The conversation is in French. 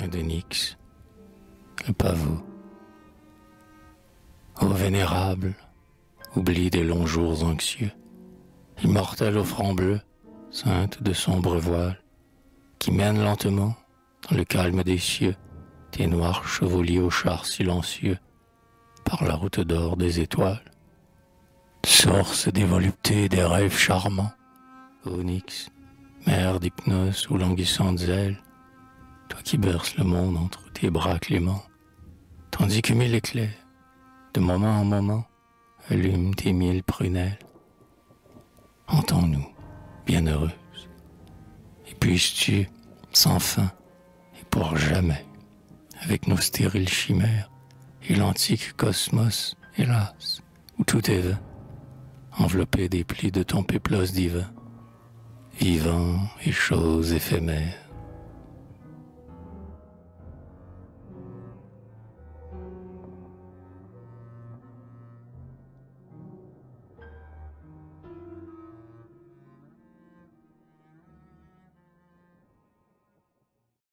et de Nyx, le pavot. Ô vénérable, oubli des longs jours anxieux, immortelle au franc bleu, sainte de sombre voile, qui mène lentement, dans le calme des cieux, tes noirs chevaux aux chars silencieux, par la route d'or des étoiles. Source des voluptés des rêves charmants, ô Nyx, mère d'hypnose ou languissantes ailes, toi qui berces le monde entre tes bras cléments, tandis que mille éclairs, de moment en moment, allument tes mille prunelles. Entends-nous, bienheureuse, et puisses-tu, sans fin et pour jamais, avec nos stériles chimères et l'antique cosmos, hélas, où tout est vain, enveloppé des plis de ton péplos divin, vivant et choses éphémères.